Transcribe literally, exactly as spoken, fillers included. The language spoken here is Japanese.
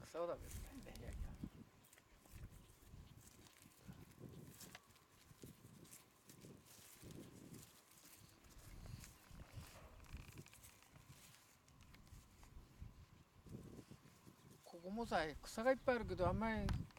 そうだけどね。いやいや。ここもさ草がいっぱいあるけどあんまり